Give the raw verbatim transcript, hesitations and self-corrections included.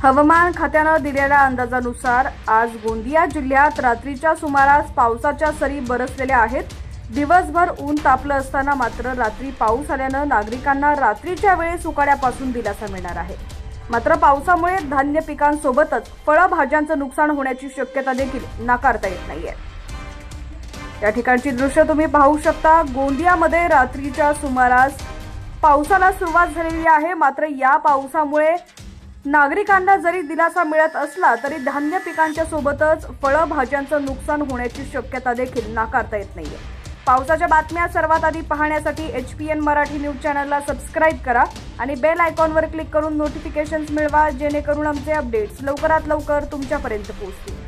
हवामान खात्यानं दिलेल्या अंदाजानुसार आज गोंदिया जिल्ह्यात रात्रीच्या सुमारास पावसाच्या सरी बरसलेल्या आहेत। दिवसभर ऊन तापलं असताना मात्र रात्री पाऊस आल्यानं नागरिकांना रात्रीच्या वेळेस उकाड्यापासून दिलासा मिळणार आहे। मात्र पावसामुळे धान्य पिकांसोबतच फळभाज्यांचं नुकसान होण्याची शक्यता देखील नाकारता येत नाहीये। या ठिकाणची दृश्य तुम्ही पाहू शकता। गोंदियामध्ये रात्रीच्या सुमारास पावसाला सुरुवात झालेली आहे। मात्र या पावसामुळे नागरिकांना जरी दिलासा मिळत असला तरी धान्य पिकांच्या सोबतच फळभाज्यांचं नुकसान होण्याची शक्यता देखील नाकारता येत नाहीये। पावसाच्या बातम्या सर्वात आधी पाहण्यासाठी H P N Marathi news चॅनलला सबस्क्राइब करा आणि बेल आयकॉनवर क्लिक करून नोटिफिकेशन्स मिळवा, जेणेकरून आमचे अपडेट्स लवकरात लवकर तुमच्यापर्यंत पोहोचतील।